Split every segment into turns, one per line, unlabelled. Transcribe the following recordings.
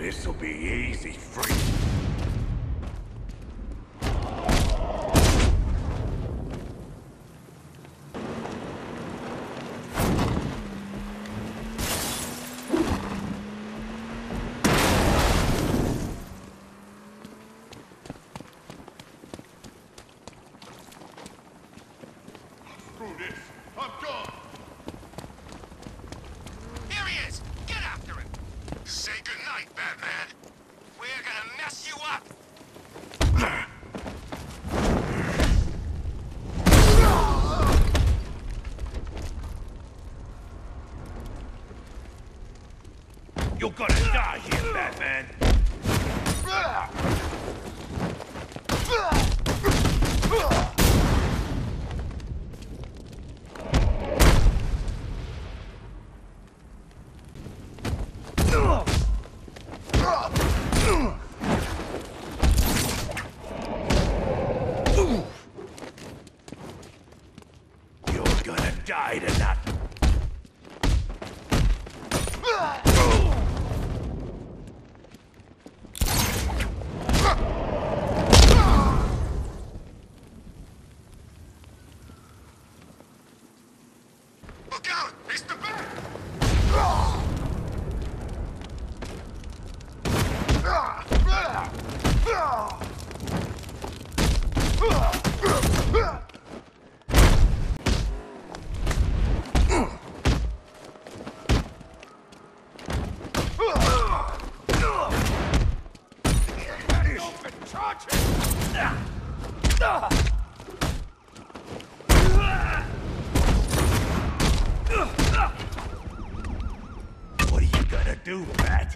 This'll be easy for you. You're gonna die here, Batman! You're gonna die tonight! What are you gonna do, Bat?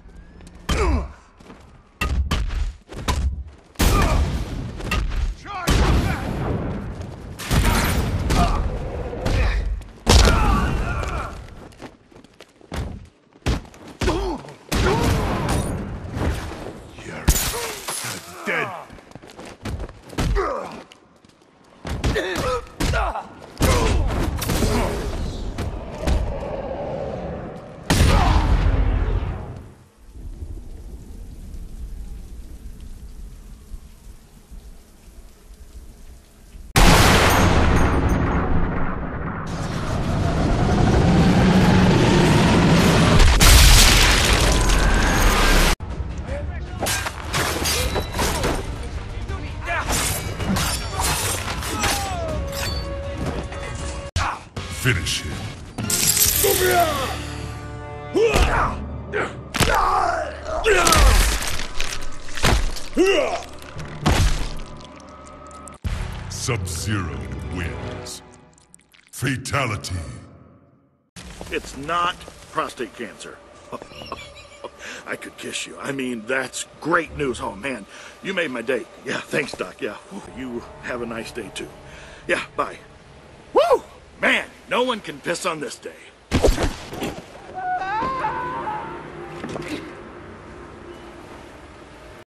You're dead.
Finish him. Sub-Zero wins. Fatality.
It's not prostate cancer. I could kiss you. I mean, that's great news. Oh, man, you made my day. Yeah, thanks, Doc. Yeah, you have a nice day, too. Yeah, bye. Woo! Man, no one can piss on this day.